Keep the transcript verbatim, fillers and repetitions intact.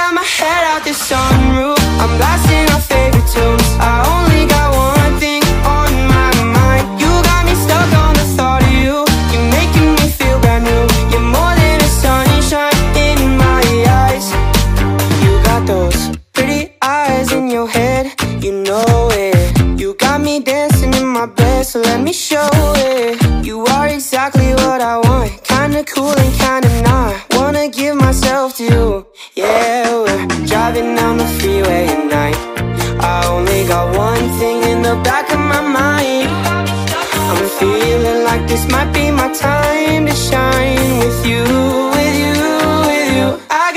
got my head out the sunroof, I'm blasting our favorite tunes. I only got one thing on my mind. You got me stuck on the thought of you. You're making me feel brand new. You're more than a sunshine in my eyes. You got those pretty eyes in your head, you know it. You got me dancing in my bed, so let me show it. You are exactly what I want, kinda cool and kinda not. Wanna give myself to you. Yeah, we're driving down the freeway at night. I only got one thing in the back of my mind. I'm feeling like this might be my time to shine with you, with you, with you. I